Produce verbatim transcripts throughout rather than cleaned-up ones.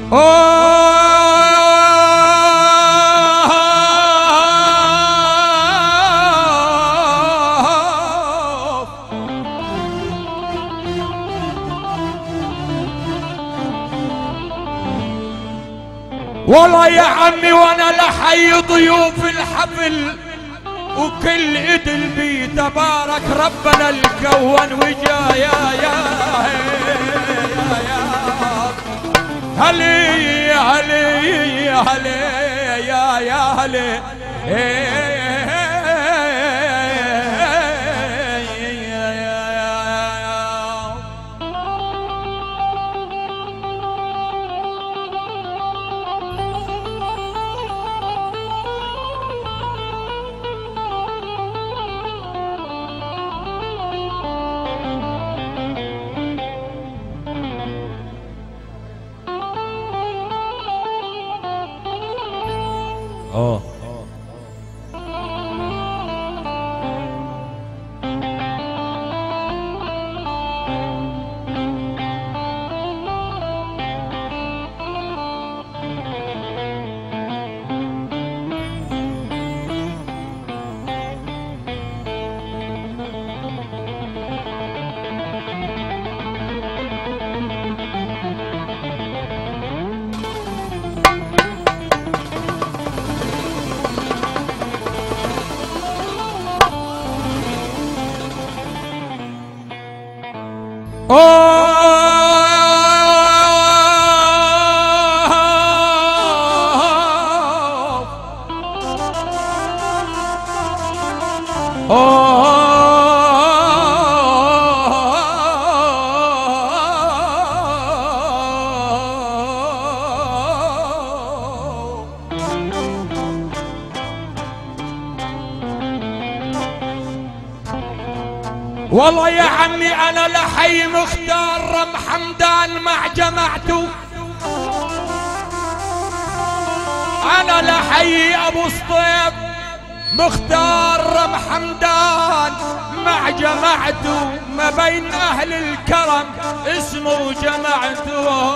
والله يا عمي وانا لحي ضيوف الحفل وكل إدل بي تبارك ربنا الكون وجا يا يا يا هلي هلي هلي يا يا هلي اه والله يا عمي انا لحي مختار رم حمدان مع جماعته، انا لحي ابو سطيف مختار رم حمدان مع جماعته، ما بين اهل الكرم اسمه جماعته.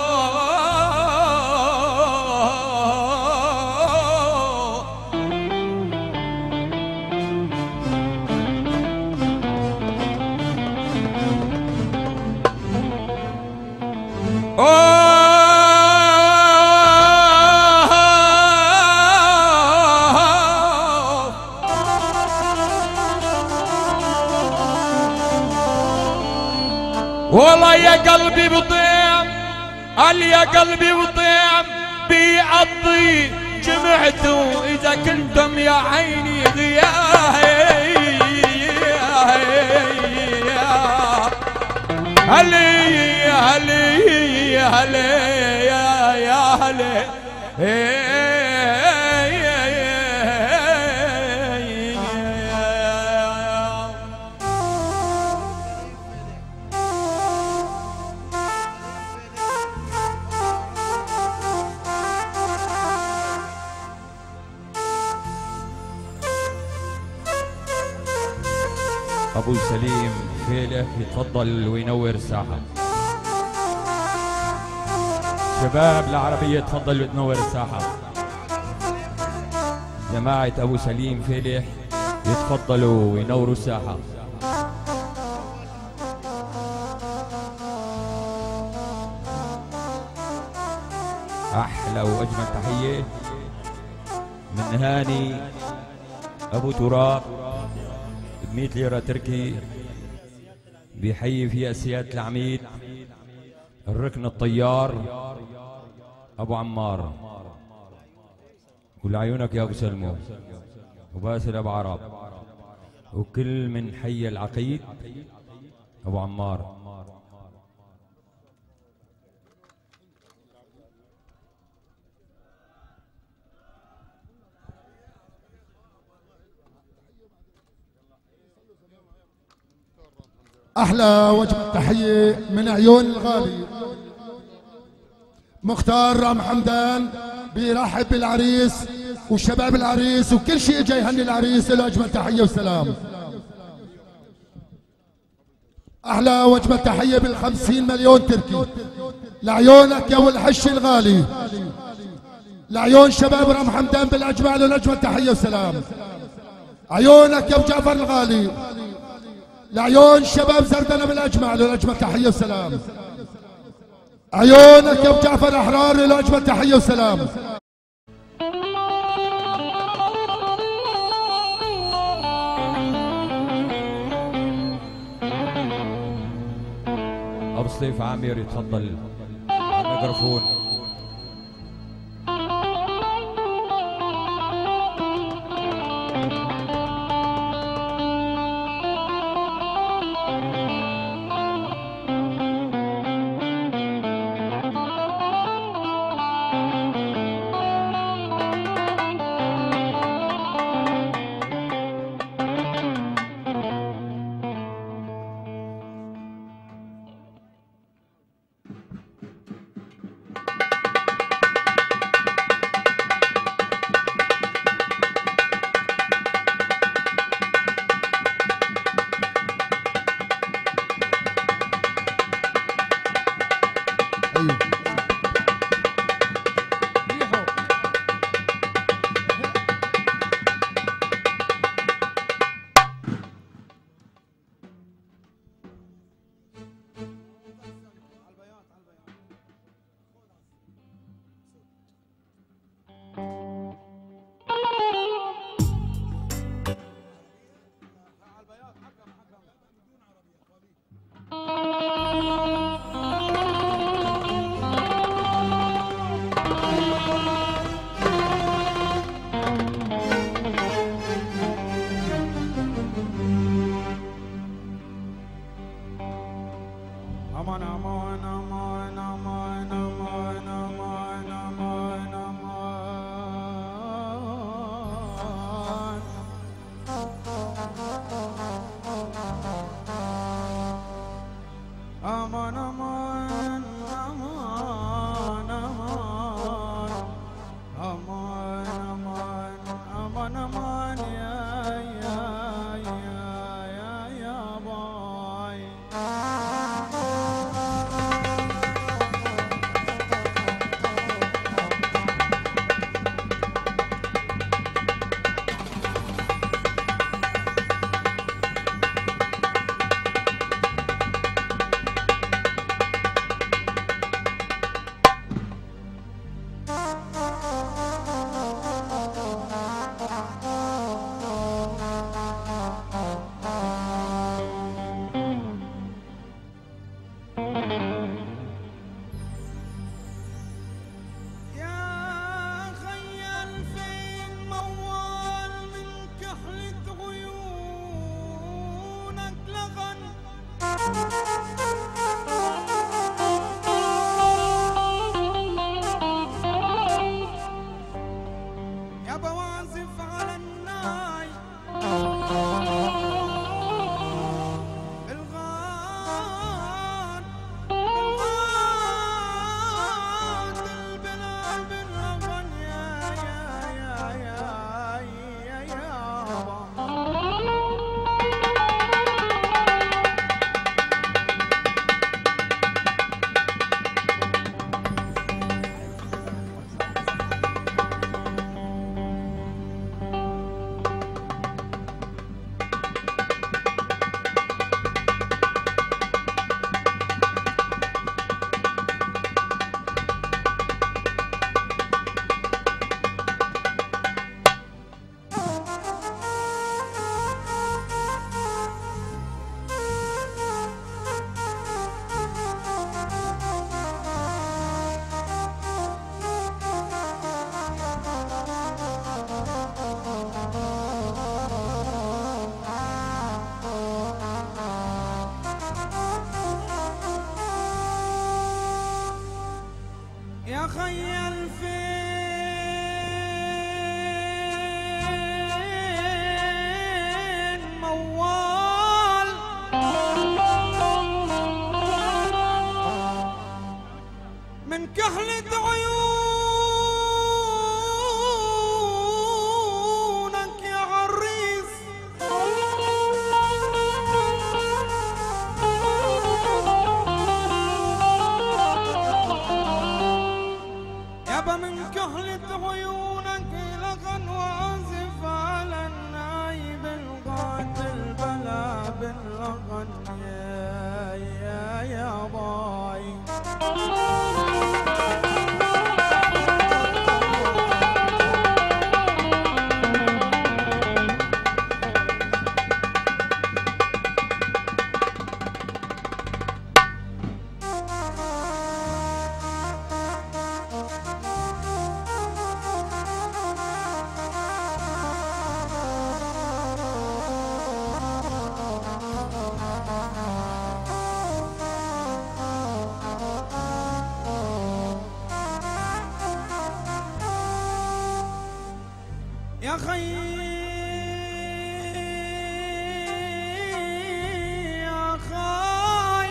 والله يا قلبي بطيم، قال يا قلبي بطيم بيقضي جمعته اذا كنتم يا عيني غياهي. هلي هلي هلي يا يا هلي ابو سليم فيله يتفضل وينور الساحه. شباب العربيه تفضلوا تنور الساحه. جماعه ابو سليم فيله يتفضلوا وينوروا الساحه. احلى واجمل تحيه من هاني ابو تراب مئة ليرة تركي، بيحيي فيها سيادة العميد الركن الطيار ابو عمار، ولعيونك يا ابو سلمو وباسل ابو عرب، وكل من حي العقيد ابو عمار. احلى وجبه تحيه من عيون الغالي مختار رام حمدان، بيرحب بالعريس وشباب العريس وكل شيء جاي يهني العريس، له اجمل تحيه وسلام. احلى وجبه تحيه بالخمسين مليون تركي لعيونك يا ابو الحش الغالي، لعيون شباب رام حمدان بالاجمال والاجمل تحيه وسلام. عيونك يا ابو جعفر الغالي، لعيون شباب زردنا بالاجمل والاجمل تحيه وسلام. عيونك يا ابو جعفر احرار والاجمل تحيه وسلام. ابو سيف عامر يتفضل على الميكروفون. خيل فين موال من كحلة عيونك يا عريس يا خي يا خي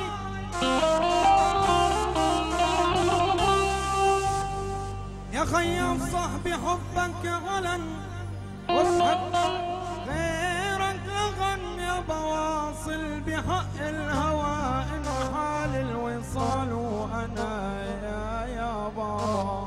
يا خي افصح بحبك علن واسحب غيرك لغن يا بواصل بحق الهوى ان حال الوصال وانا يا يابا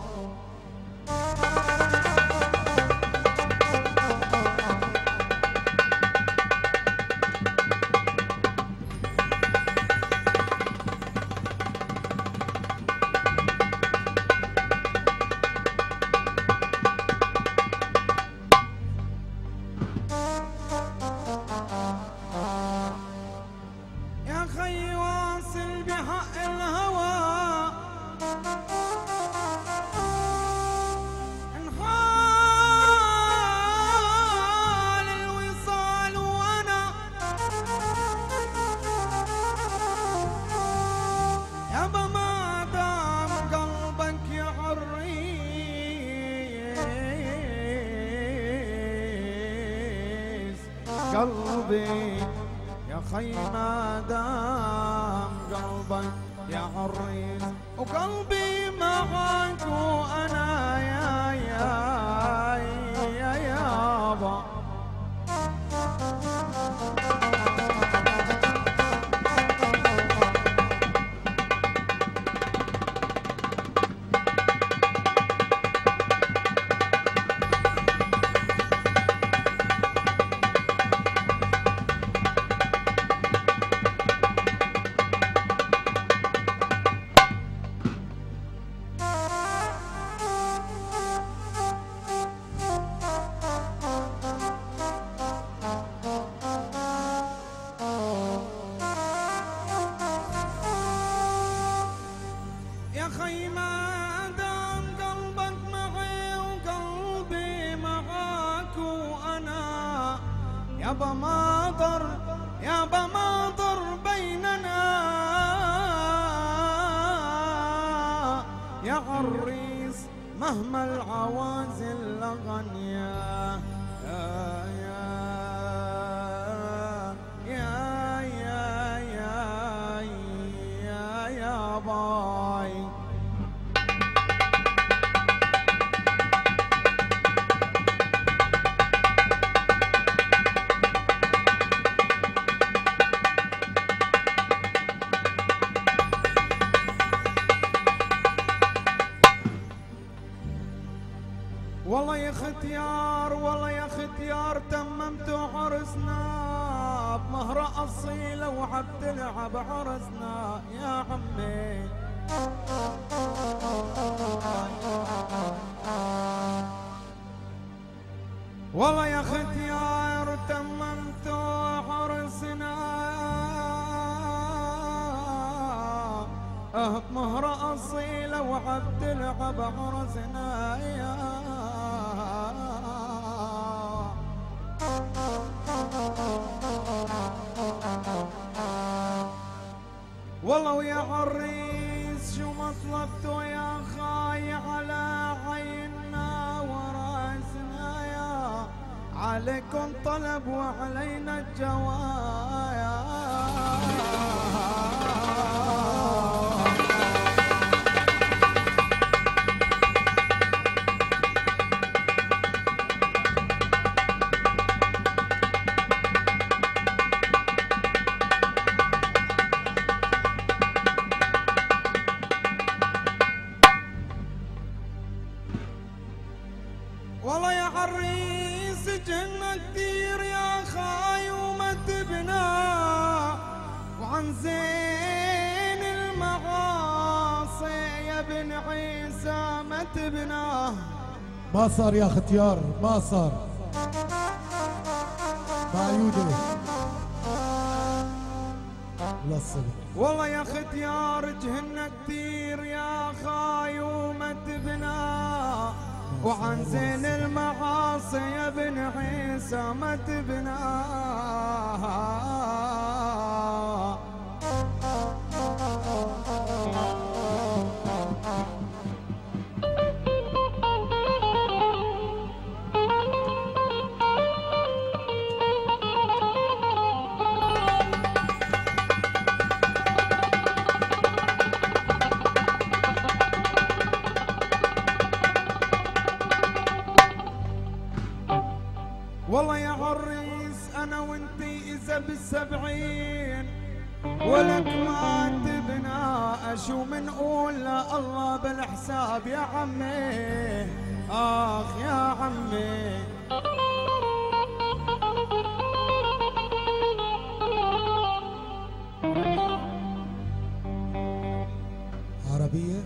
قلبي يا خي ما دام قلبك يا عريس وقلبي معك وانا يا يا يا يابا يا خي ما دام قلبك معي وقلبي معاك وانا يابا ما ضر يابا ما ضر بيننا يا عريس مهما العوازل لغنيا يا يا يا يا يا يا يا باي والله يا ختيار والله يا ختيار تممت عرسنا بمهرة أصيلة وحبتلعب عرسنا يا عمي والله يا ختيار تممت عرسنا اه بمهرة أصيلة وحبتلعب عرسنا يا والله ويا عريس شو مطلبته يا خاي على عيننا وراسنا يا عليكم طلب وعلينا الجوايا والله يا عريس جهنا كثير يا خاي وما تبنى وعن زين المعاصي يا ابن عيسى ما تبنى ما صار يا ختيار ما صار ما يوجد للصبر والله يا ختيار جهنا كثير يا خاي وما تبنى وعن زين المعاصي يا ابن عيسى ما تبنى الريس انا وانتي اذا بالسبعين ولك ما تبنى اشو منقول لا الله بالحساب يا عمي اخ يا عمي. عربية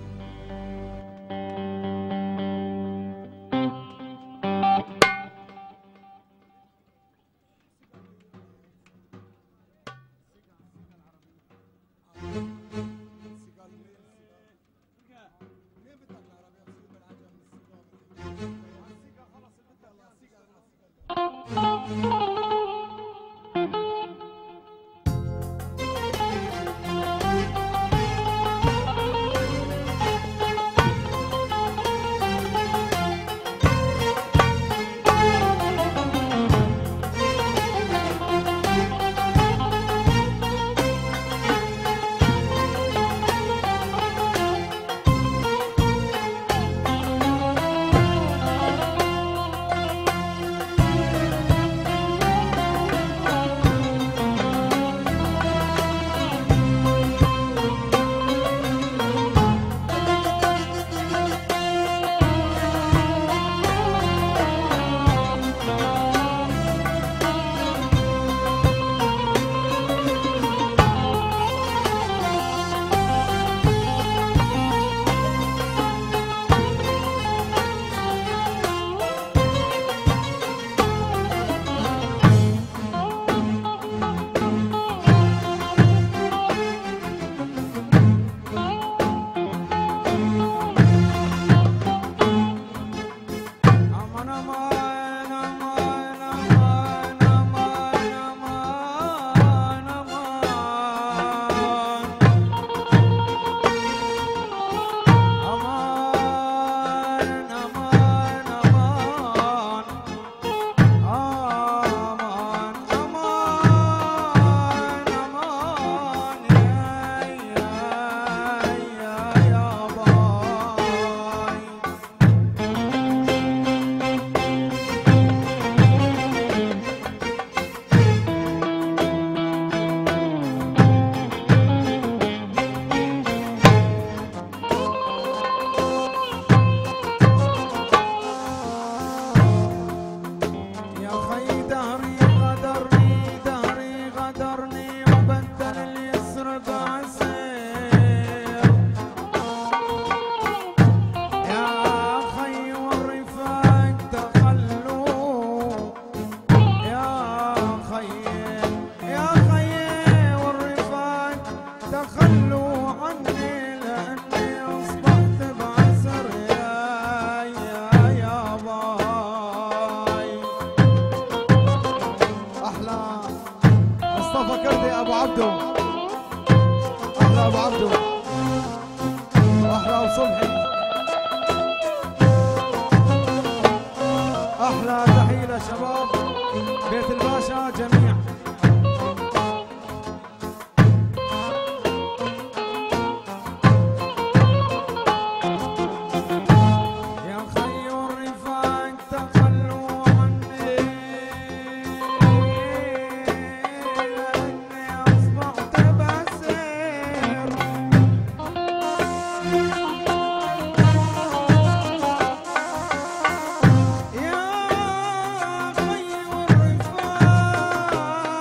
احلى تحيه لشباب بيت الباشا جميع. يا خي والرفاق تخلوا عني لاني اصبحت بسير. يا خي والرفاق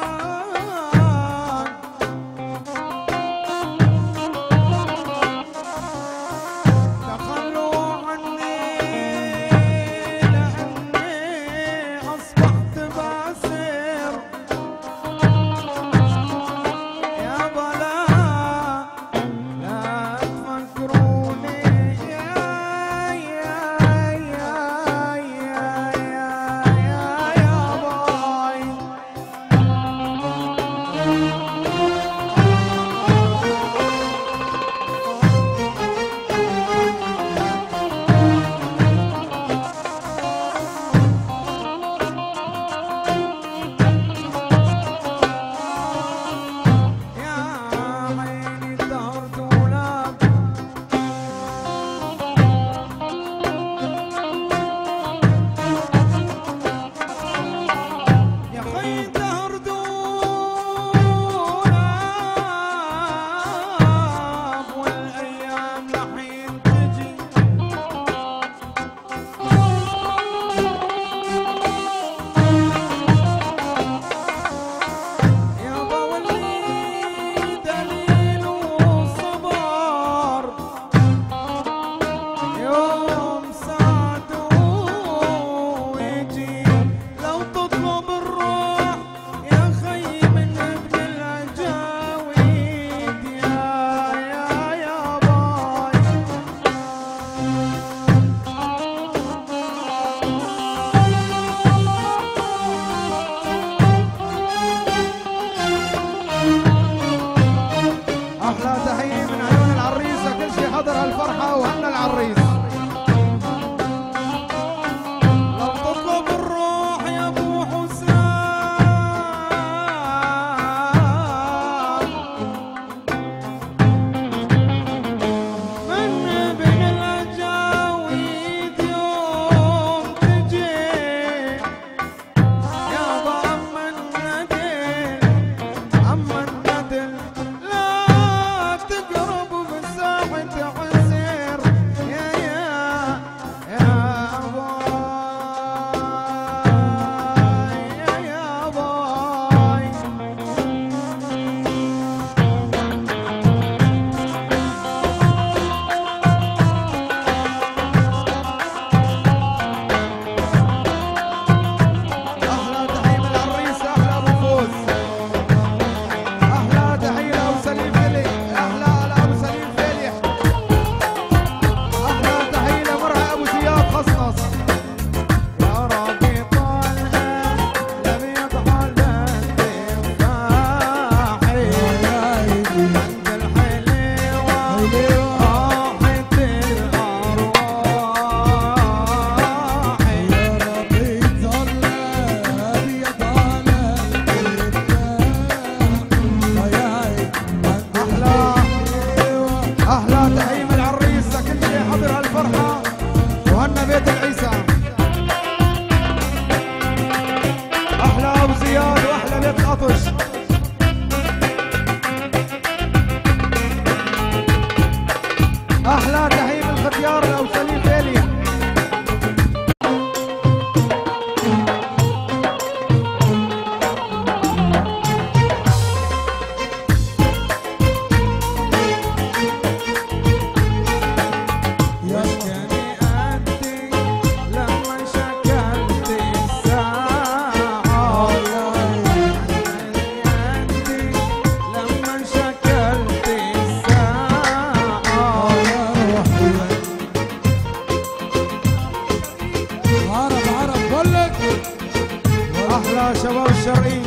الشريف.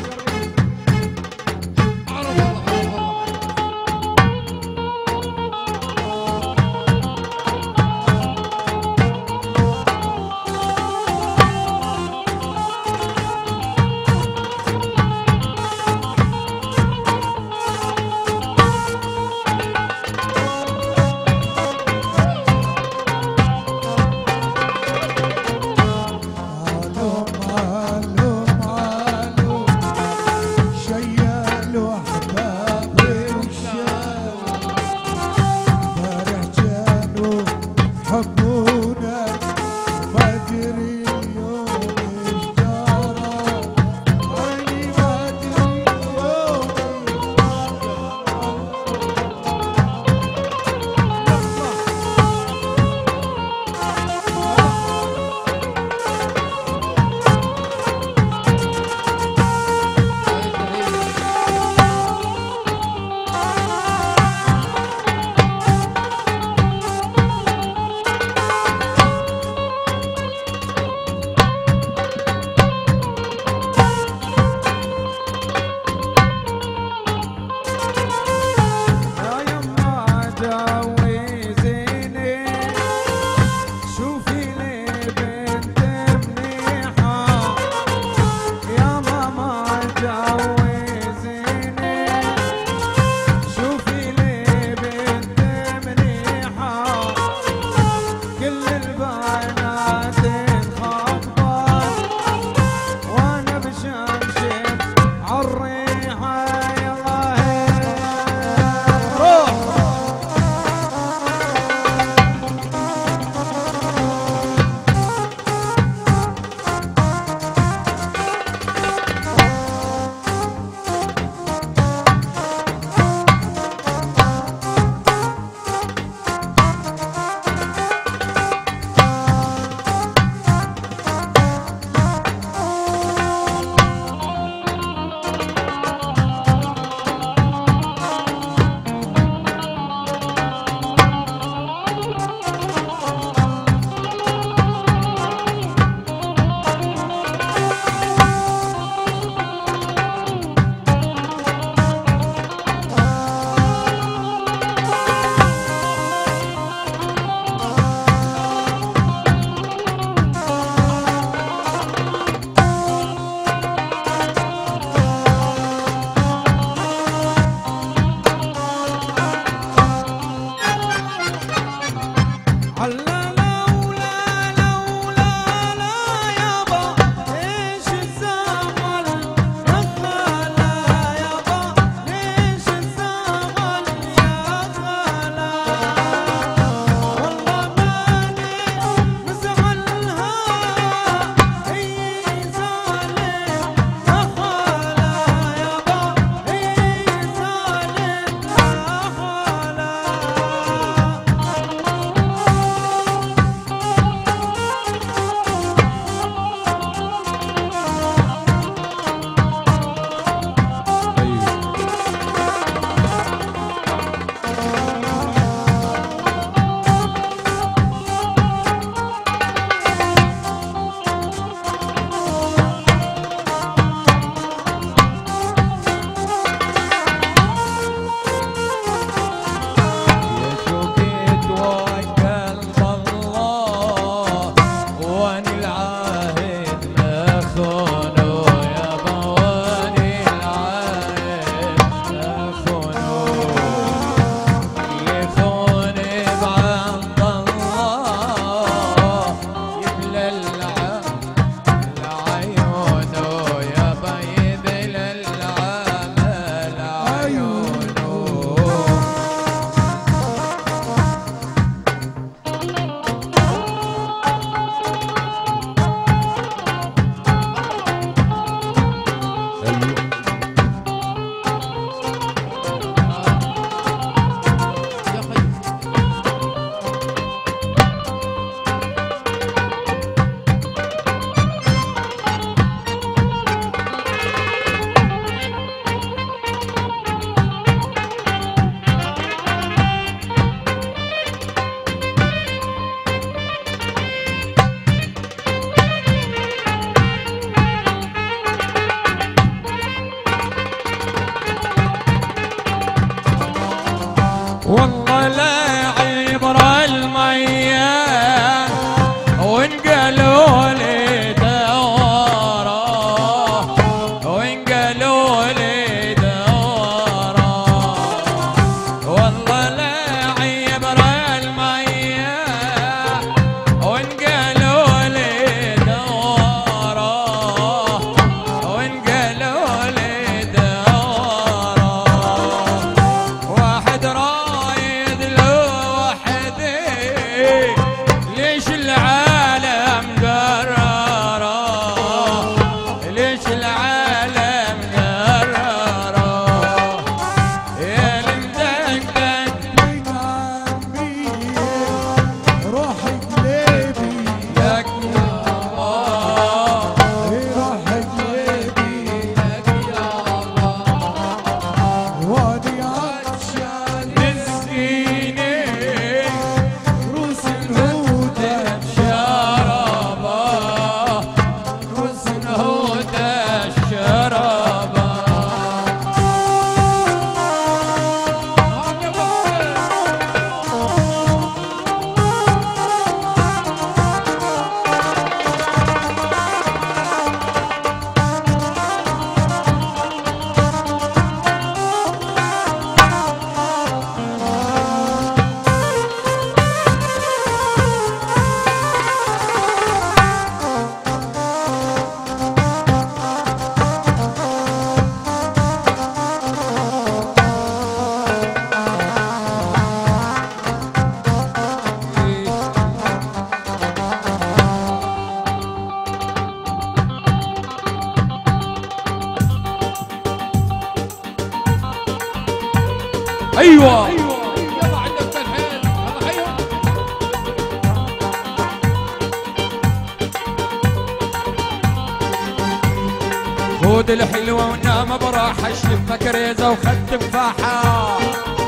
قالوا لي دوره والله لا عبر المية وان قالوا لي دوره وان قالوا لي دوره واحد رايد لوحدي ليش العالم قرره ليش العالم قرره يا المدقدق من عمي روح قلبي لك يا الله روح قلبي لك يا الله وادي عطشان مسكينين روس الهودة شرابه روس الهدى الشرابه ايوه يلا عندك تلحين يلا حيهم خود الحلوه ونام براحه شفه كريزه وخد تفاحه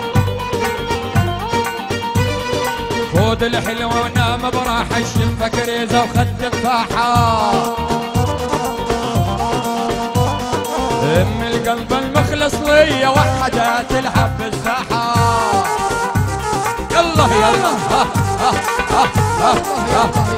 خود الحلوه ونام براحه شفه كريزه وخد تفاحه ام القلب المخلص ليا وحدها تلعب بالساحه يلا يلا ها ها ها ها ها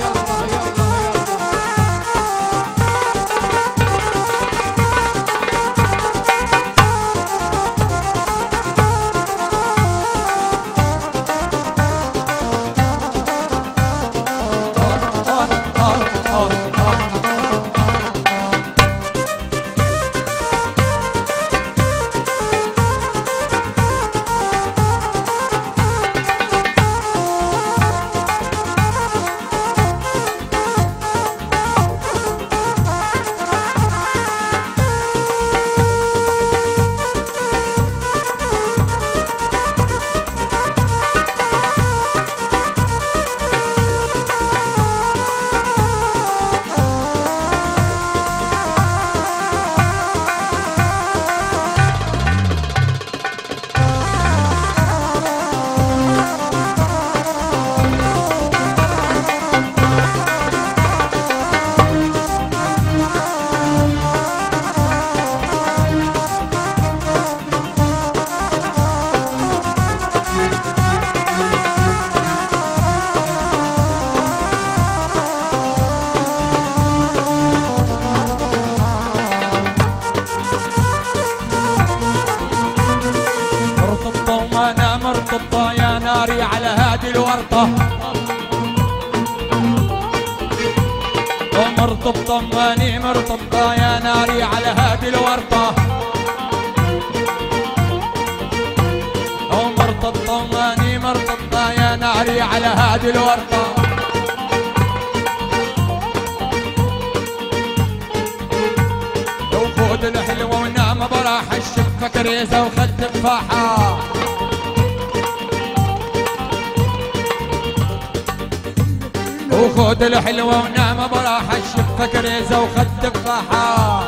مرتبطة يا ناري على هادي الورطة مرتبطة ماني مرتبطة يا ناري على هادي الورطة مرتبطة ماني مرتبطة يا ناري على هادي الورطة وخود الحلوة ونام براح الشفة كريزة وخد تفاحة وخود الحلوة ونام براح الشفة كريزة وخد تفاحة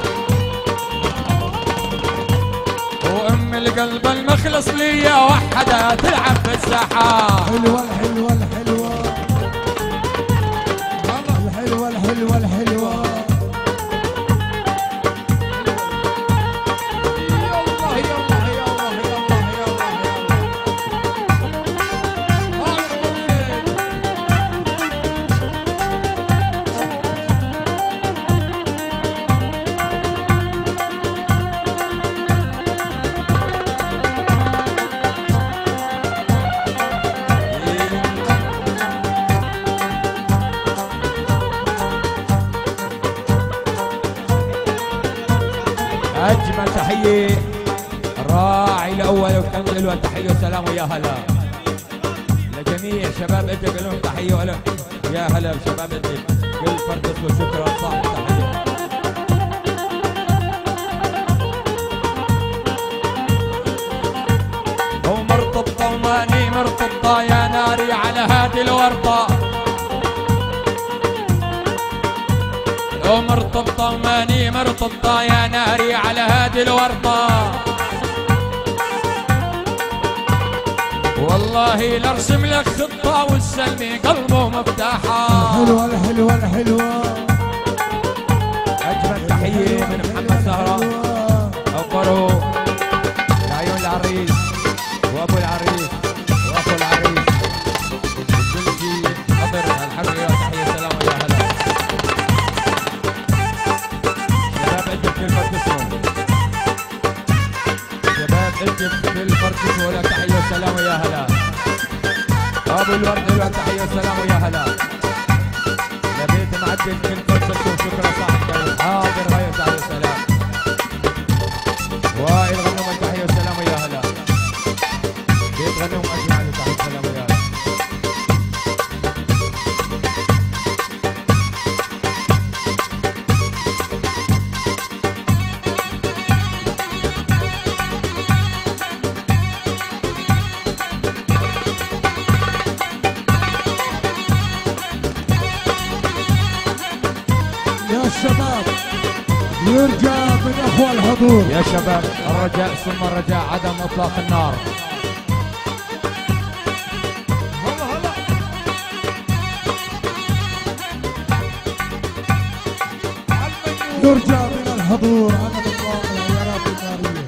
وام القلب المخلص ليا وحدها تلعب بالساحة حلوة الحلوة الحلوة الحلوة الحلوة الحلوة أجمل تحية الراعي الأول وكان له التحية والسلام ويا هلا لجميع شباب إدلب لهم تحية ولا يا هلا بشباب إدلب كل فرد له شكرا صاحب تحية. ومرتبطة وماني مرتبطة يا ناري على هادي الورطة ومرتبطة وماني مرتبطة يا ناري على هادي الورطة والله لارسم لك خطة والسلمي قلبه مفتاحة. الحلوة الحلوة الحلوة أجمل تحية من محمد زهرة أوقره لعيون العريس وأبو العريس وأخو العريس البلجي خضر الحرية تحية سلام ويا هلا شباب إدلب كل فرقتهم شباب إدلب كل فرقتهم لك تحية وسلام ويا هلا أبو الورد له تحية وسلام ويا هلا لبيت معدل كل فرقتهم شكرا صاحب حاضر غير تحية وسلام وائل غنوم تحية وسلام ويا هلا بيت غنوم أجمع له تحية وسلام ويا هلا يا شباب يرجى من اخوة الحضور يا شباب الرجاء ثم الرجاء عدم اطلاق النار. هلا هلا يرجى من الحضور عدم اطلاق العيارات النارية.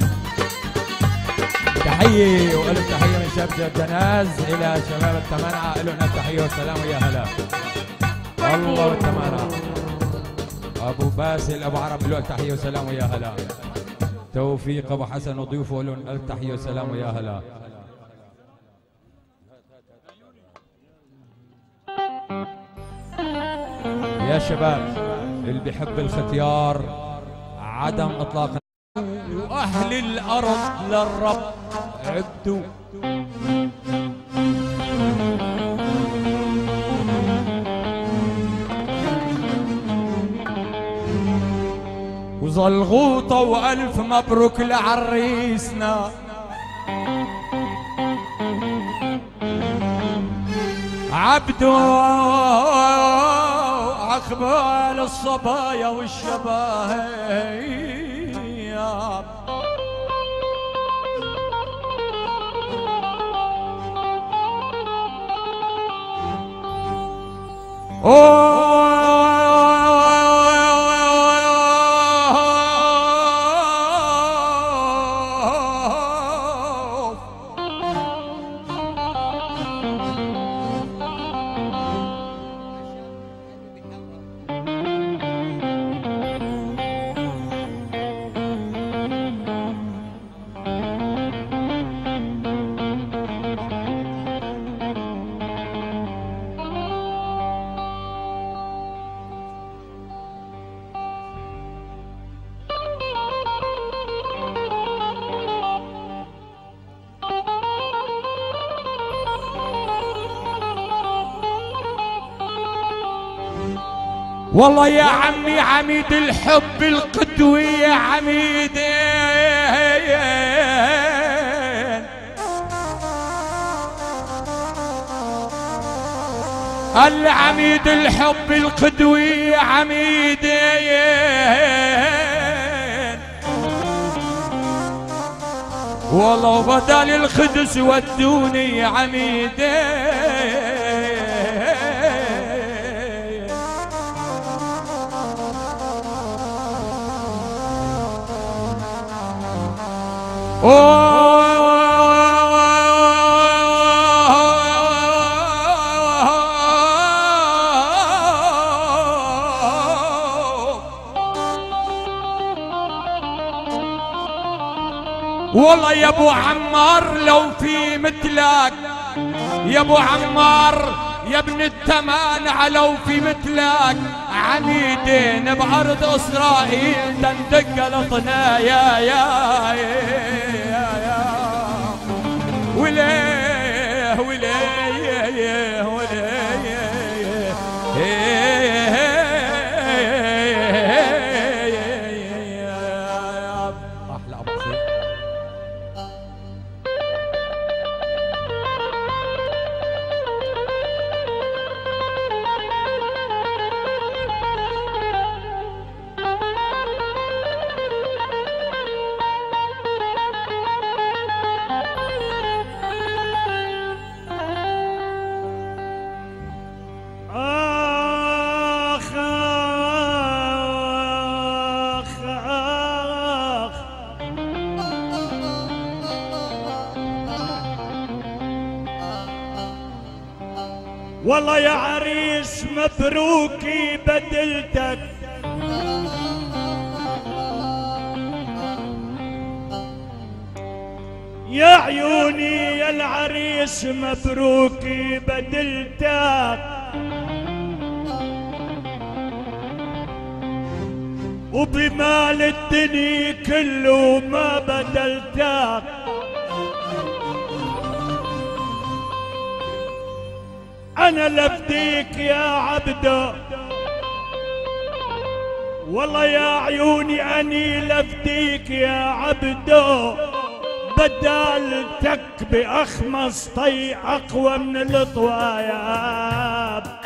تحية والف تحية من شباب جناز إلى شباب التمانعة لهم التحية والسلام ويا هلا الله والتمانعة أبو باسل أبو عرب له التحية والسلام ويا هلا توفيق أبو حسن وضيوفه لهم التحية والسلام ويا هلا يا شباب اللي بيحب الختيار عدم إطلاق وأهل الأرض للرب عبدوا وزلغوطة وألف مبروك لعريسنا عبدو عقبال الصبايا والشباب والله يا عمي عميد الحب القدوي يا عميدين العميد الحب القدوي يا عميدين والله بدل الخدس ودوني يا عميدين والله يا ابو عمار لو في مثلك يا ابو عمار يا ابن التمانعة لو في مثلك عنيدين بأرض إسرائيل تندق لطنا يا يا يا يا وليه وليه وليه أحلى أبو خير. والله يا عريس مبروكي بدلتك، يا عيوني يا العريس مبروكي بدلتك، وبمال الدنيا كله ما بدلتك. أنا لفديك يا عبدو، والله يا عيوني أني لفديك يا عبدو، بدلتك بأخمص طي أقوى من الطواياب.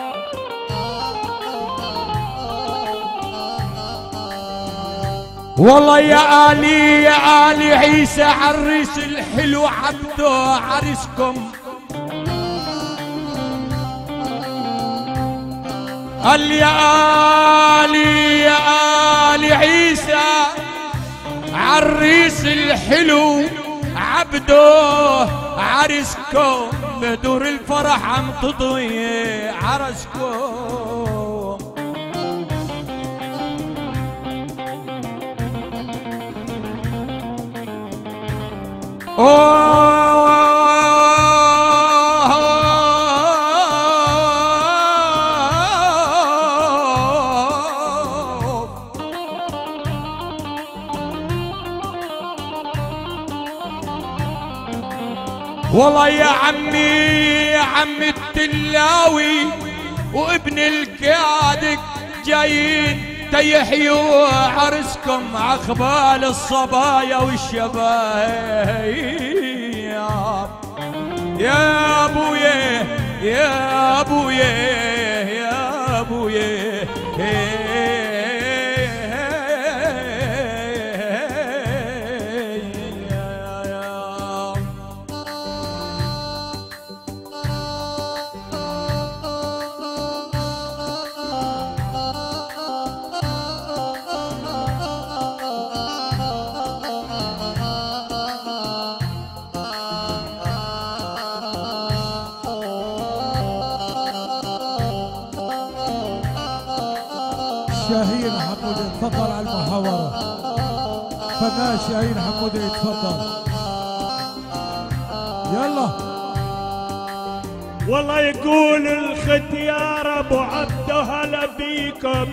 والله يا آلي يا آلي عيسى عريس الحلو عبدو عريسكم، قال يا آلي يا آلي عيسى عريس الحلو عبدو عرسكم، بدور الفرح عم تضوي عرسكم. أوه والله يا عمي يا عم التلاوي وابن الكادك جايين تيحيوا عرسكم عقبال الصبايا والشباب. يا ابويا يا ابويا يا ابويا شاهين حمودي تفضل على المحاورة. فنان شاهين حمودي تفضل يلا. والله يقول الختيار ابو عبده هلا بيكم،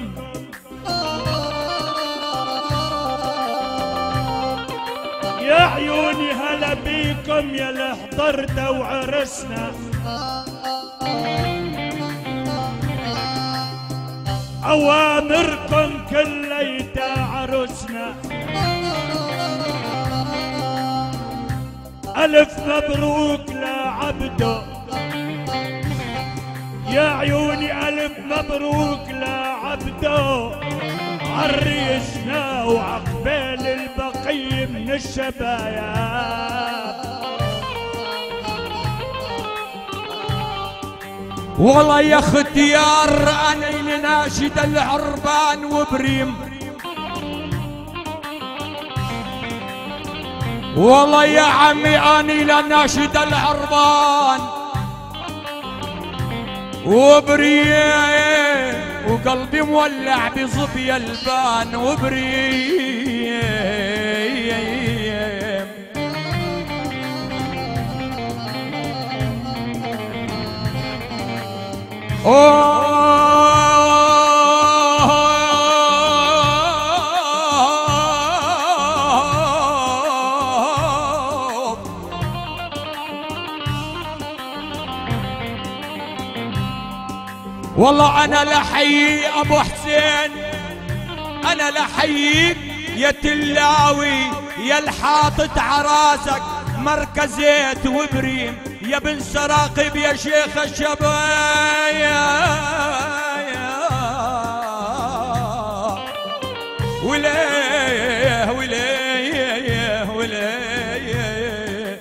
يا عيوني هلا بيكم يا اللي حضرنا وعرسنا. أوامركم كليتا عرسنا، ألف مبروك لعبده، يا عيوني ألف مبروك لعبده، عريسنا وعقبال البقية من الشبايب. والله يا ختيار انا اللي ناشد العربان وبريم، والله يا عمي انا اللي ناشد العربان وبريم، وقلبي مولع بظبي البان وبريم. أوه والله انا لحيي ابو حسين، انا لحييك يا تلاوي يا الحاطط عراسك مركزيت وبريم، يا بن سراقب يا شيخ الشباب وليه وليه وليه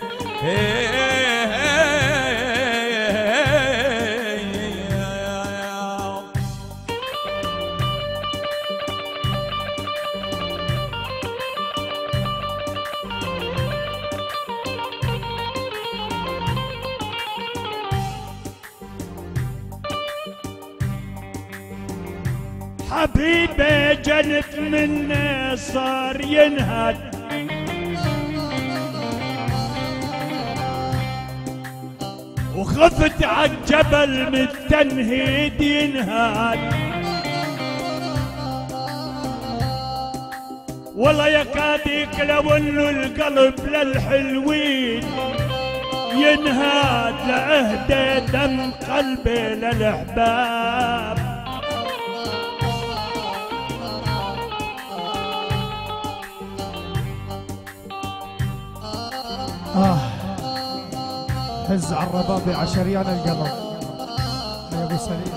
حبيبي جنت مني صار ينهد، وخفت عالجبل من التنهيد ينهد، والله يكاد يكلون القلب للحلوين ينهد، لأهدى دم قلبي للأحباب. آه حز على الربابي عشريان القلب يا ابو سليم.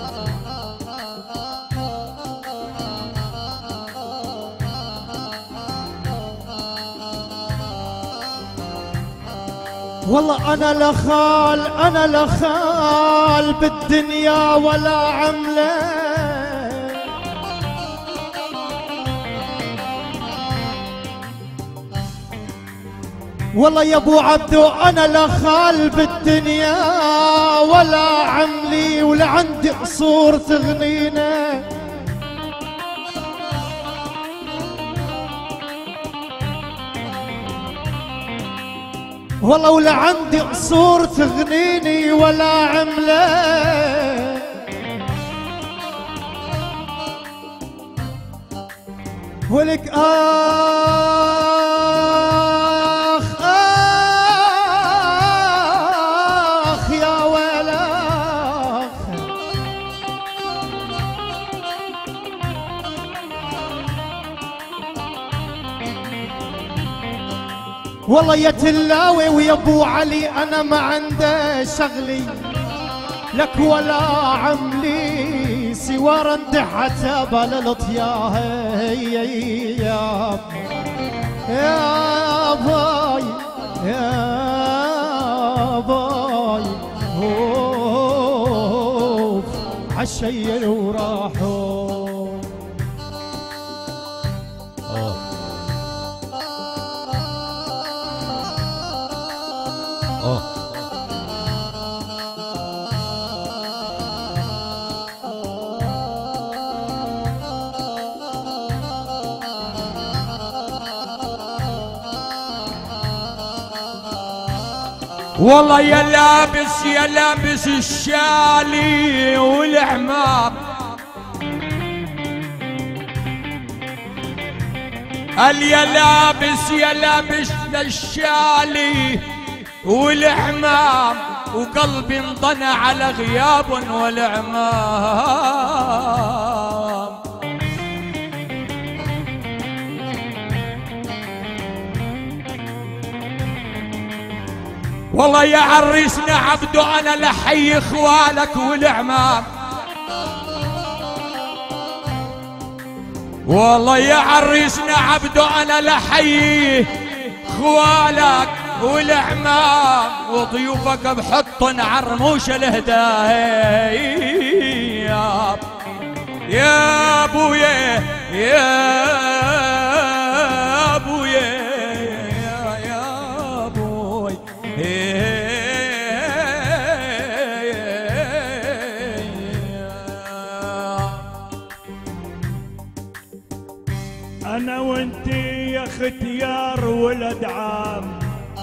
والله انا لا خال انا لا خال بالدنيا ولا عمله، والله يا ابو عبدو انا لا خال بالدنيا ولا عملي، ولا عندي قصور تغنينا، والله ولا عندي قصور تغنيني ولا عمله، ولك آخ آخ يا ولاخ، والله يا تلاوي ويا ابو علي انا ما عنده شغلي لك ولا عملي سوى رند حتى بللط يا يا يا باي يا باي اوف عالشيل وراحوا. اه اه والله يا لابس يا لابس الشالي والعمام، قال يا لابس يا لابس الشالي والعمام، وقلبي انطنى على غياب والعمام. والله يا عريسنا عبدو انا لحي اخوالك والعمام، والله يا عريسنا عبدو انا لحي اخوالك والعمام، وضيوفك بحطن عرموش الهدايا يا ابويا يا ابويا أنا وانتي يا ختيار ولد عام،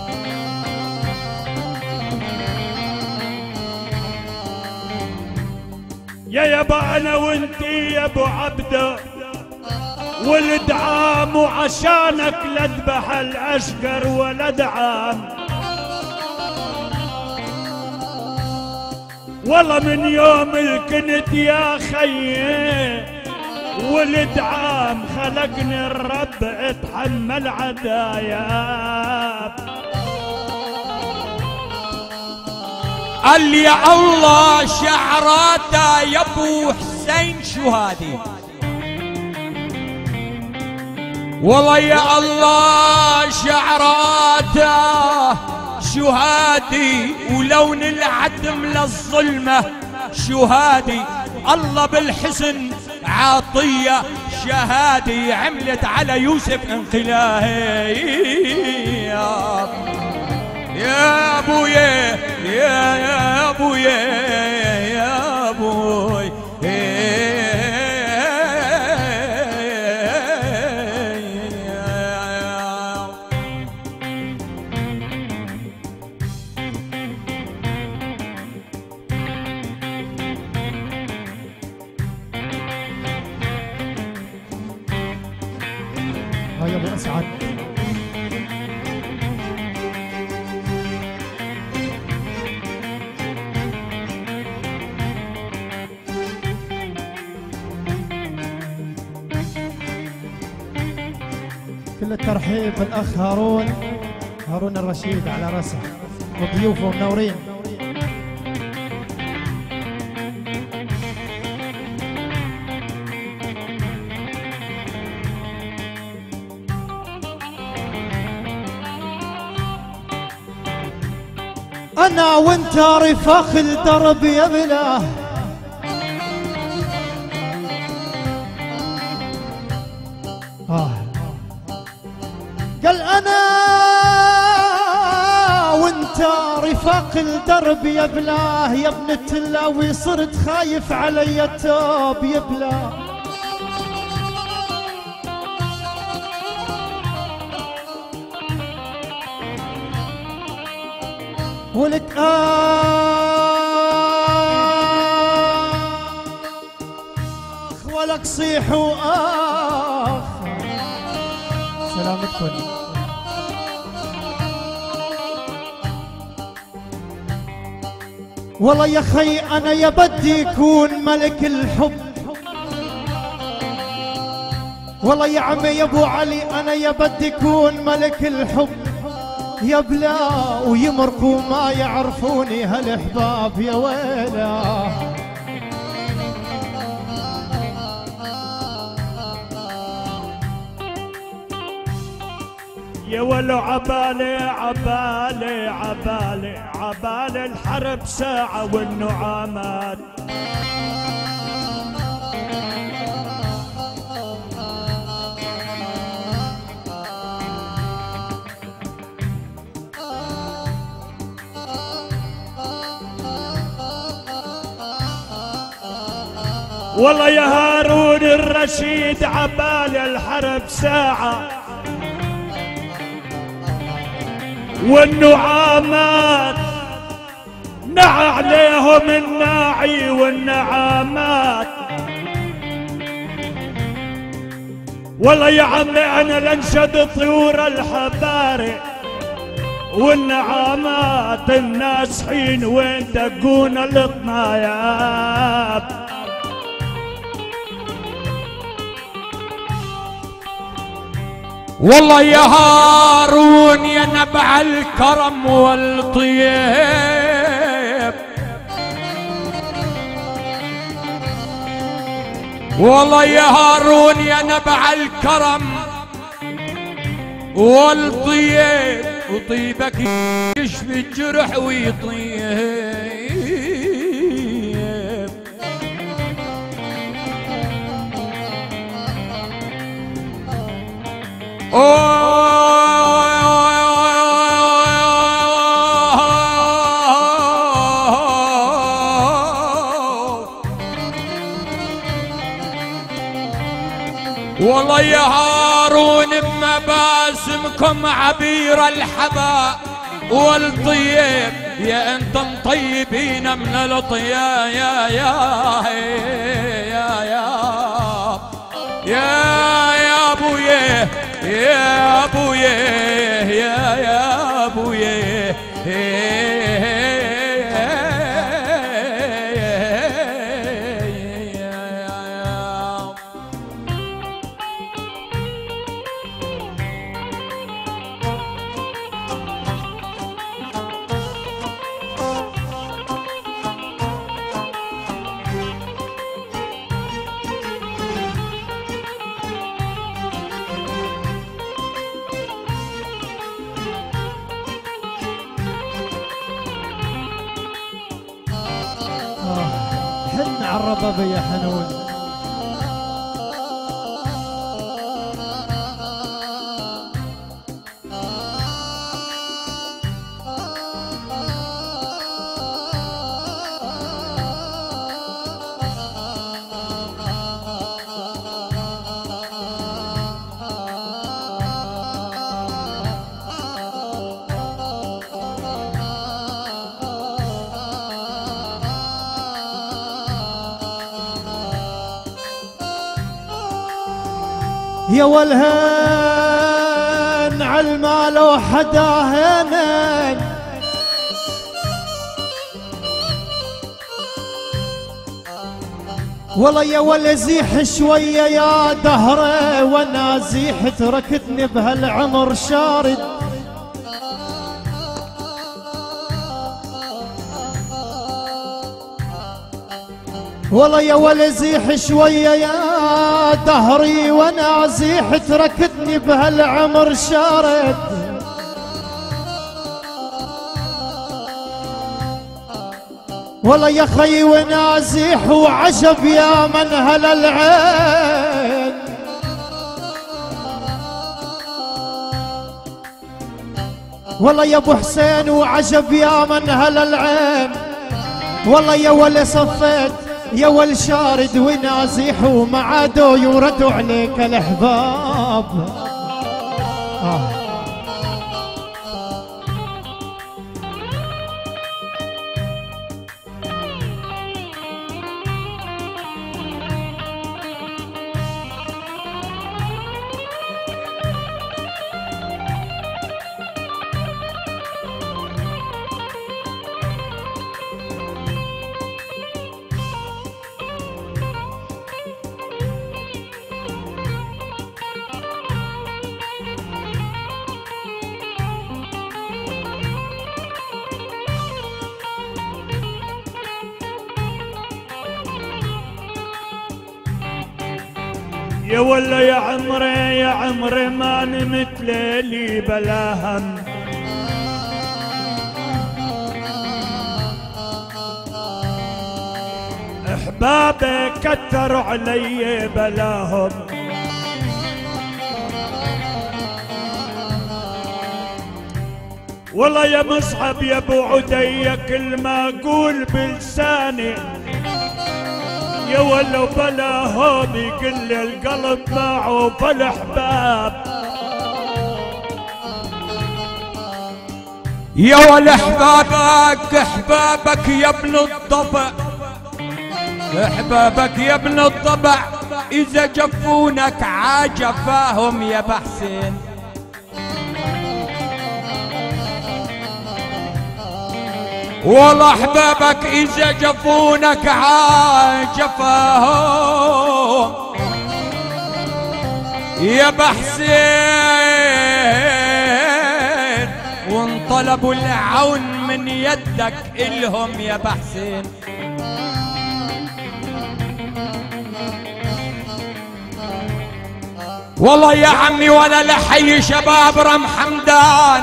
يا يابا أنا وانتي يا أبو عبده ولد عام، وعشانك لذبح الأشقر ولد عام، والله من يوم الكنت يا خيي ولد عام خلقني الرب اتحمل عدايا. قال يا الله شعراته يا ابو حسين شو هادي، والله يا الله شعراته شو هادي، ولون العدم للظلمة شو هادي. الله بالحسن عطية شهادي، عملت على يوسف انقلاب. يا ابويا يا يا ابويا يا ابوي هاي ابو اسعد. كل الترحيب بالاخ هارون هارون الرشيد على راسه وضيوفه منورين. انا وانت رفاق الدرب يا بلاه، آه. قال انا وانت رفاق الدرب يا بلاه، يا ابن التلاوي صرت خايف علي التوب يا بلاه. ولك آخ ولك صيح وآخ. سلامتكم. والله يا خي أنا يا بدي يكون ملك الحب، والله يا عمي يا أبو علي أنا يا بدي يكون ملك الحب يا بلا، ويمرقوا ما يعرفوني هالأحباب يا ويلا. يا ولو عبالي عبالي عبالي عبالي الحرب ساعة والنعامات. والله يا هارون الرشيد عبالي الحرب ساعة والنعامات، نعى عليهم الناعي والنعامات. والله يا عمي انا لنشد طيور الحباري والنعامات، الناس حين وين دقون الطنايات. والله يا هارون يا نبع الكرم والطيب، والله يا هارون يا نبع الكرم والطيب، وطيبك يشفي الجرح ويطيب. والله يا هارون بمباسمكم عبير الحباء والطيب، يا انتم طيبين من الطيا يا يا يا يا يا يا ابويا يا ابويا يا يا ابويا حن على الربابة يا حنون. يا والهن عالمال وحدا هنن والله يا ولزيح شوية يا دهره وانا زيح تركتني بهالعمر شارد. والله يا ولزيح شوية يا دهري وانا زيح تركتني بهالعمر شارد. والله يا خي وانا زيح وعجب يا من هل العين. والله يا ابو حسين وعجب يا من هل العين. والله يا ولي صفيت يا والشارد ونازيح وما عادوا يردوا عليك الاحباب. آه. يا ولا يا عمري يا عمري ما نمت ليلي بلا هم. احبابي كتروا علي بلاهم. والله يا مصعب يا ابو عدي كل ما اقول بلساني يا ولو بلاهم يقل القلب معه فالاحباب. يا ولا احبابك احبابك يا ابن الضبع، احبابك يا ابن الضبع اذا جفونك عاجفاهم يا بحسين. والله احبابك اذا جفونك عاجفاهم يا بحسين، وانطلبوا العون من يدك الهم يا بحسين. والله يا عمي ولا لحي شباب رم حمدان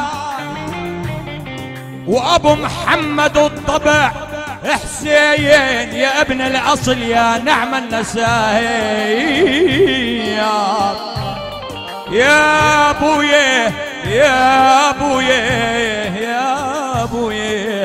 وابو محمد الضبع حسين يا ابن الاصل يا نعم النساهي. يا ابويا يا ابويا يا ابويا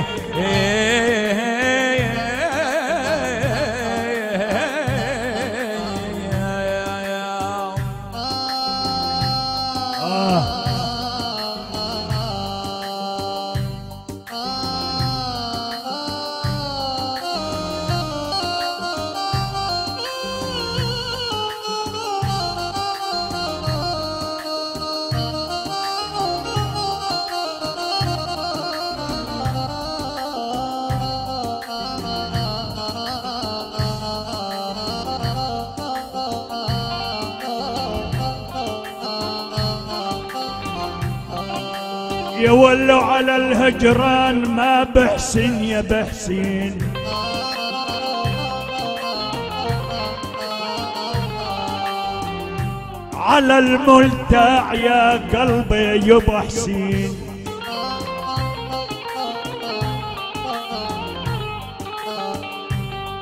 يا ولو على الهجران ما بحسن يا بحسين. على الملتع يا قلبي يا حسين.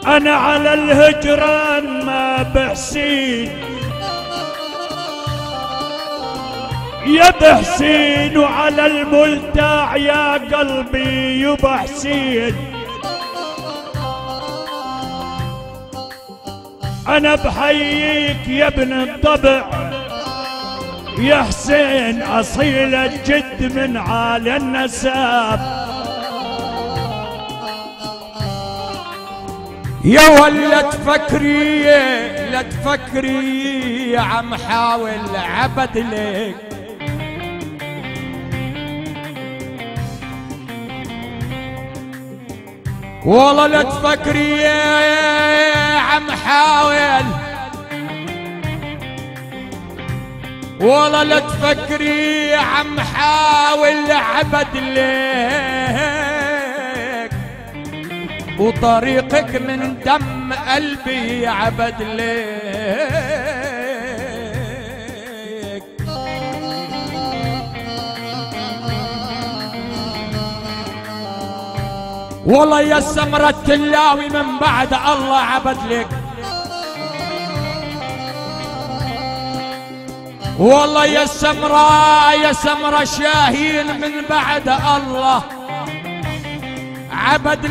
انا على الهجران ما بحسين يا بحسين، وعلى الملتاع يا قلبي يبا حسين. انا بحييك يا ابن الضبع يا حسين، اصيل الجد من عالي النساب. يا ولا تفكري لا تفكري عم حاول عبد لك، والله لا تفكري عم حاول، والله لا تفكري عم حاول عبد لك، وطريقك من دم قلبي عبد لك. والله يا سمرة التلاوي من بعد الله عبد لك، والله يا سمرة يا سمرة شاهين من بعد الله عبد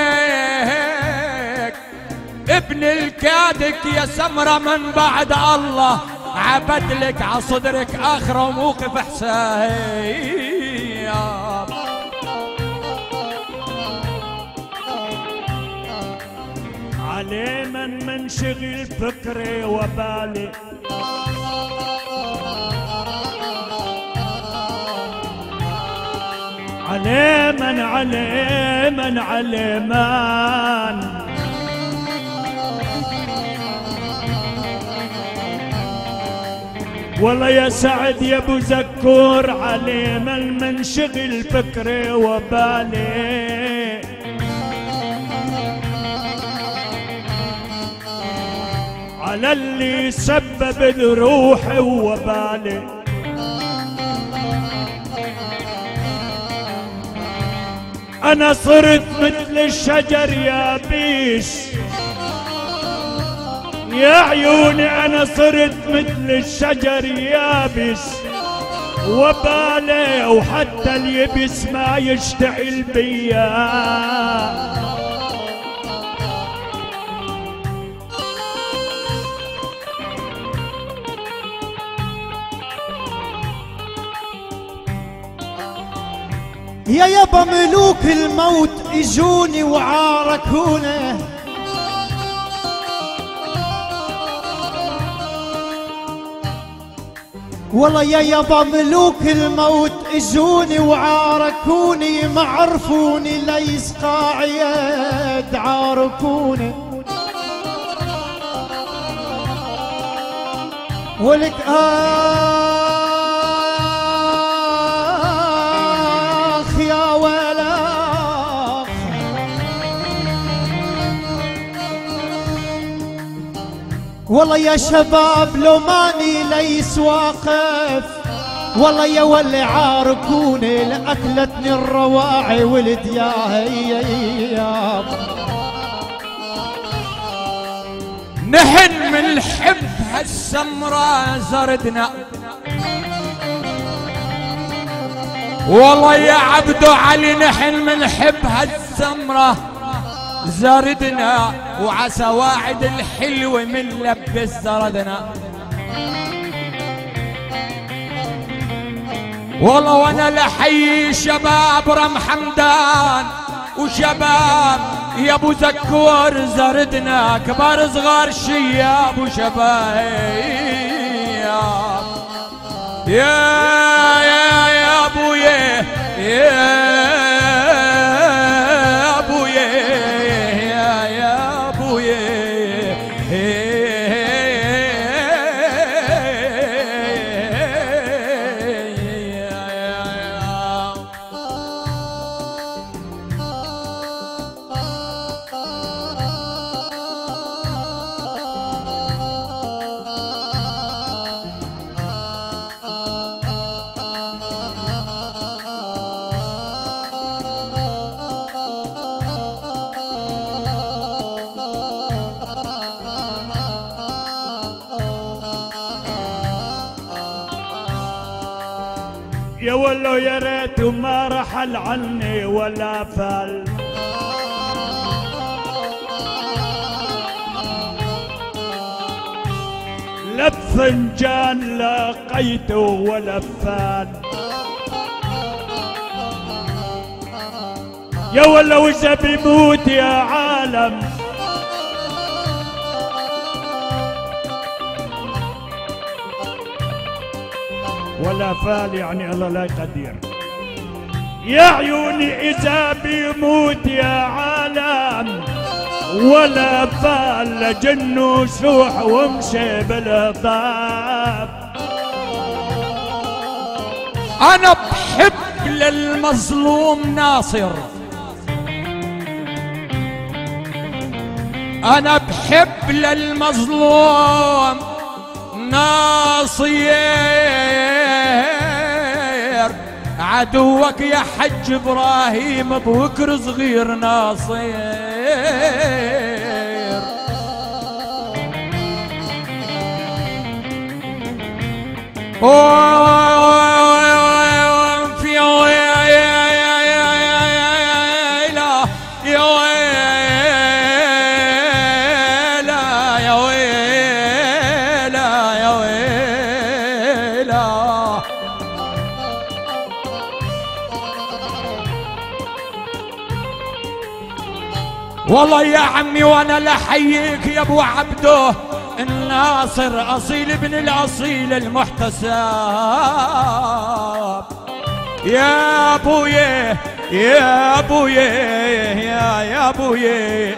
لك. ابن الكادك يا سمرة من بعد الله عبد لك، عصدرك آخر وموقف حسين. عليه من منشغل فكري وبالي، عليه من عليه من عليه من والله يا سعد يا ابو زكور، عليه من منشغل فكري وبالي. على اللي سبب الروح وبالي، أنا صرت مثل الشجر يابيس يا عيوني، أنا صرت مثل الشجر يابس وبالي، وحتى اليبس ما يشتعل بيا. يا يابا ملوك الموت اجوني وعاركونا، والله يا يابا ملوك الموت اجوني وعاركوني، ما عرفوني ليس قاعد عاركوني. ولك آخ يا ولاخ، والله يا شباب لو ماني ليس واقف، والله يا ولي عاركوني لأكلتني الرواعي ولد يا هيا. نحن من الحب هالسمرة زردنا، والله يا عبدو علي نحن من حب هالسمرة زردنا، وعسى واعد الحلو من لبس زردنا. والله وانا لحي شباب رم حمدان وشباب يا ابو زكور زردنا، كبار صغار شياب وشباب يا يا يا ابويا يا ابويا يا يا ابويا. يا ولو يا ريت وما رحل عني ولا فل. لا بفنجان لقيته ولا بفال. يا ولو اذا بيموت يا عالم ولا فال، يعني الله لا يقدر. يا عيوني اذا بيموت يا عالم ولا فال، لجن وسوح وامشي بالهضاب. انا بحب للمظلوم ناصر، انا بحب للمظلوم ناصير. عدوك يا حج ابراهيم بوكر صغير ناصير. في والله يا عمي وانا لحييك يا ابو عبده الناصر، اصيل ابن الاصيل المحتسب. يا ابويا يا ابويا يا يا ابويا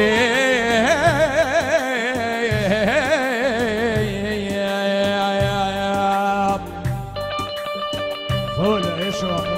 فول اشرب.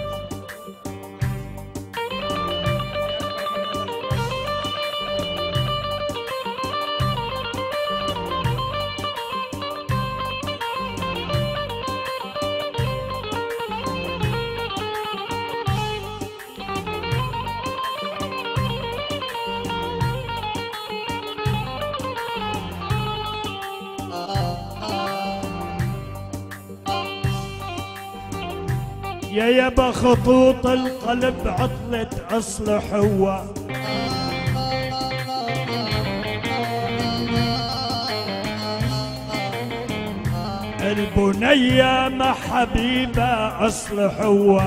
يا يابا خطوط القلب عطلت اصلح هو. البنية مع حبيبة اصلح هو.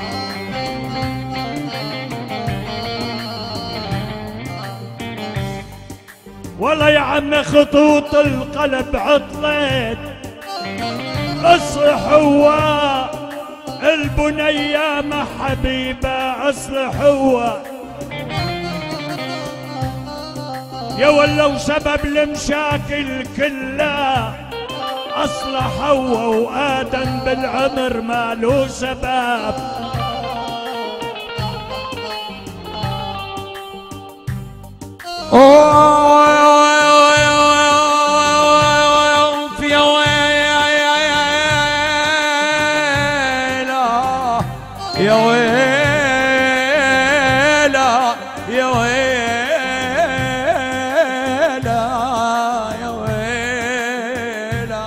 والله يا عم خطوط القلب عطلت اصلح هو. البنية مع حبيبة اصلح هو. يا ولو سبب المشاكل كلها اصلح هو. وادم بالعمر ما له سبب. يا ويلا يا ويلا يا ويلا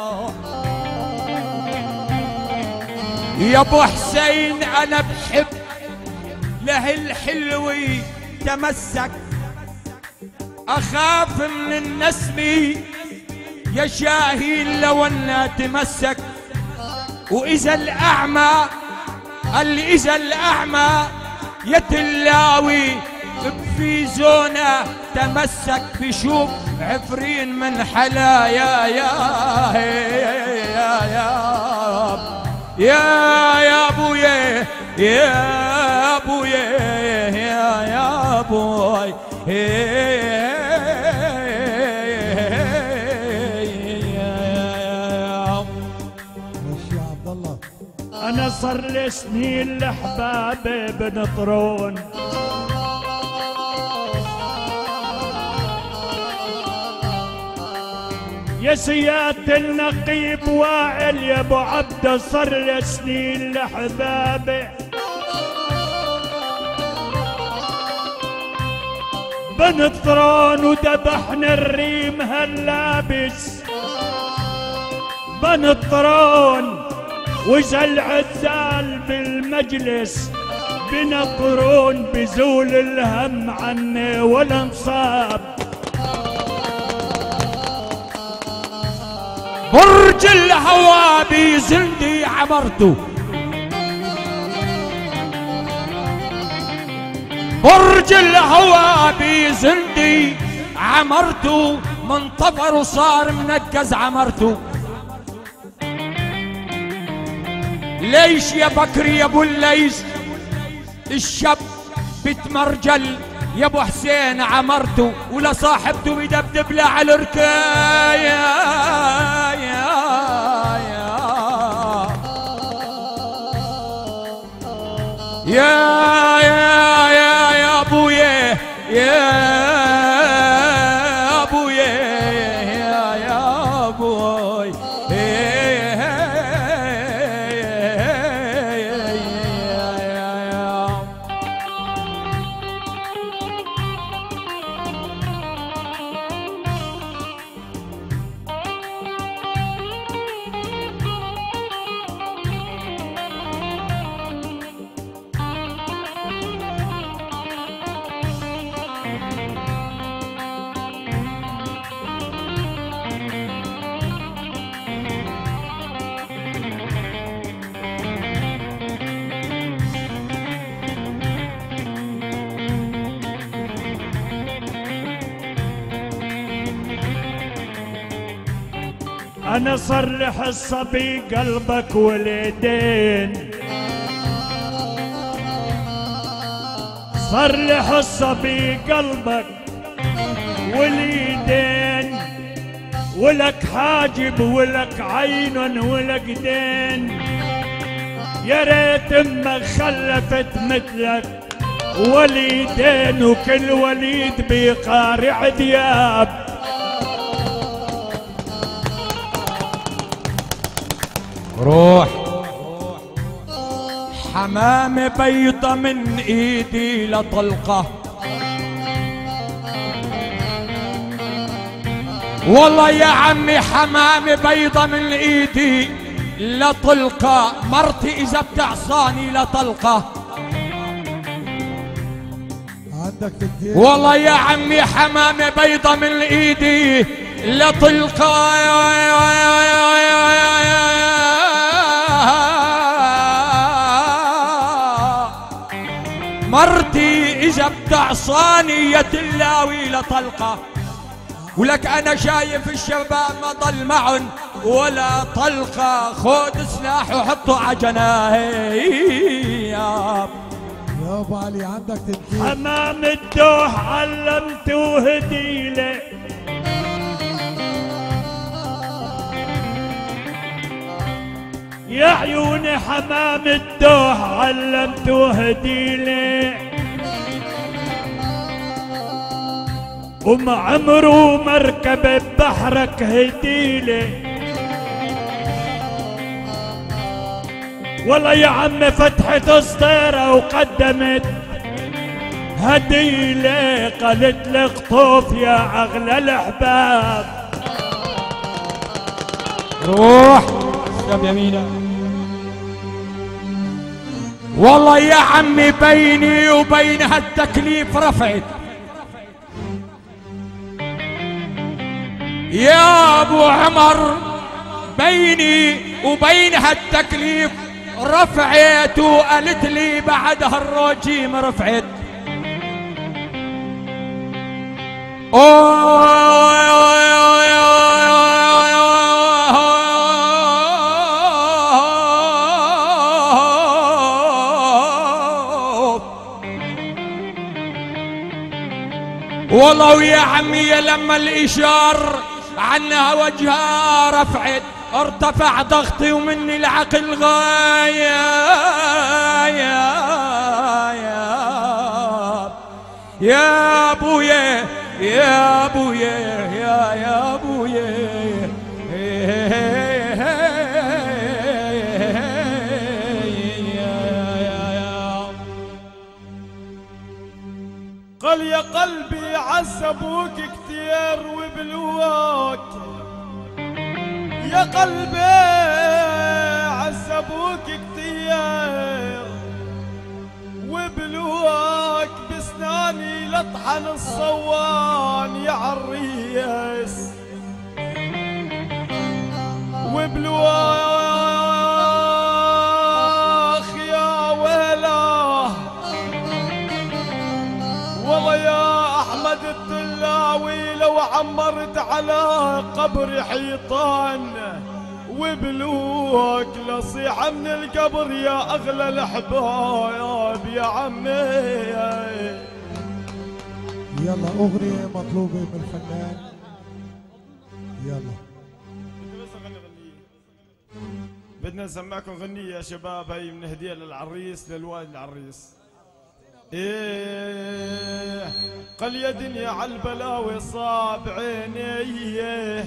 يا ابو حسين انا بحب له الحلوي تمسك. اخاف من النسمي يا شاهين لو انها تمسك. واذا الاعمى قال اذا الاعمى يتلاوي في زونه تمسك. بشوف عفرين من حلا يا يا يا يا يا يا ابويا يا ابويا يا يا ابوي. أنا صار لي سنين لحبابي بنطرون. يا سيادة النقيب وائل يا ابو عبده صار لي سنين لحبابي بنطرون. وذبحنا الريم هاللابس بنطرون. وإذا العزال بالمجلس بنقرون بزول الهم عني ولا انصاب. برج الهوى بزندي عمرته، برج الهوى بزندي عمرته، من طفر وصار منكز عمرته. ليش يا بكر يا ابو الليث الشاب بتمرجل، يا ابو حسين عمرته ولا صاحبته بدبدب له على الركايه. يا يا يا يا يا يا ابويا يا ابويا يا يا ابوي أنا صرح الصبي قلبك واليدين، صرح الصبي قلبك واليدين، ولك حاجب ولك عين ولك دين. يا ريت امك خلفت مثلك وليدين، وكل وليد بقارع دياب. روح حمامة بيضة من ايدي لطلقة، والله يا عمي حمامة بيضة من ايدي لطلقة، مرتي اذا بتعصاني لطلقة. عندك تدين والله يا عمي حمامة بيضة من ايدي لطلقة. مرتي اذا بتعصاني يا تلاوي لطلقة. ولك انا شايف الشباب ما ضل معن ولا طلقة، خود سلاح وحطه عجناهي. يا ابو علي عندك تدين. حمام الدوح علمته هديله، يا عيوني حمام الدوح علمته هديله، ومع عمره مركب ببحرك هديله. والله يا عم فتحت سطيرة وقدمت هديله، قالت لي اخطف يا اغلى الاحباب. روح شاب يمينة. والله يا عمي بيني وبين هالتكليف رفعت، يا ابو عمر بيني وبين هالتكليف رفعت، وقالت لي بعد هالروجيم رفعت. والله يا عمي لما الإشار عنها وجهها رفعت، ارتفع ضغطي ومني العقل غاية. يا يا يا ابويا يا ابويا يا يا ابويا. قل يا قلبي عذبوك كتير وبلوك، يا قلبي عذبوك ابوك كتير وبلوك بسناني لطحن الصوان يا عريس وبلواخ يا ويله والله يا احمد الطلاوي لو عمرت على قبر حيطان وبلوك لصيحة من القبر يا اغلى الحبايب يا عمي. يلا اغنية مطلوبة من الفنان. يلا بدنا نسمعكم غنية يا شباب، هي من هدية للعريس للوالد العريس. ايه قل يا دنيا عالبلاوي صاب عيني،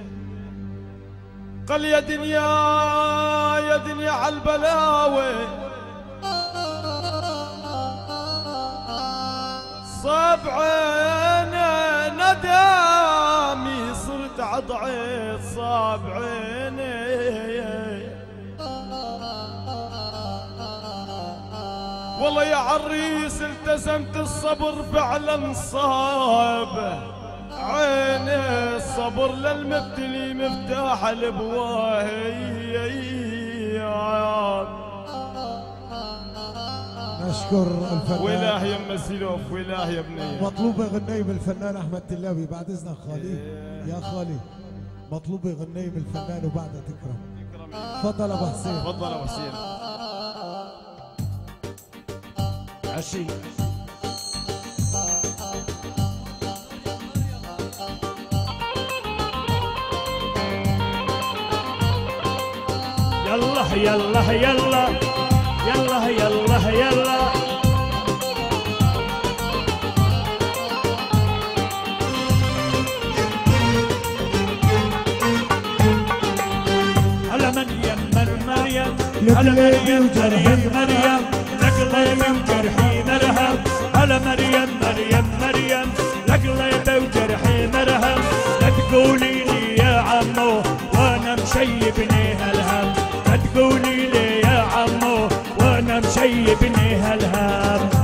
قل يا دنيا يا دنيا عالبلاوي صاب عيني ندامي صرت عضعيت صاب عيني والله يا عريس التزمت الصبر فعلا صاب عيني الصبر للمبتلي مفتاح الابواب. نشكر الفنان ويلاه يا ام السلوف ويلاه يا بنيه. مطلوبة غنية من الفنان احمد تلاوي بعد اذنك خالي. يا خالي مطلوبة غنية من الفنان وبعدها تكرم. تفضل ابو حسين. تفضل ابو حسين. عشي يلا يلا يلا يلا يلا يلا على مريم مريم على مريم مريم مريم لقلبي وجرحي مرهم على مريم مريم مريم لقلبي وجرحي مرهم لا تقولي لي يا عمو وانا مشيبني هالهم لا تقولي لي يا عمو وانا مشيبني هالهم